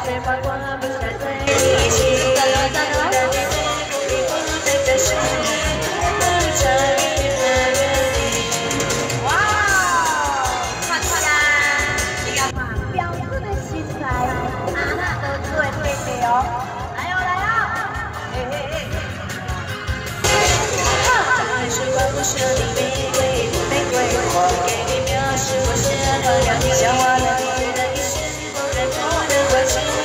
却把我不想对你心的的你对我的是不彻底的约定。哇，看看，你看嘛，标准的身材，啊，都做对的哦。来哦，来哦，嘿嘿嘿。爱是关不舍的玫瑰，玫瑰，我给你表示我想要让你向往的你的一世不认可的关系。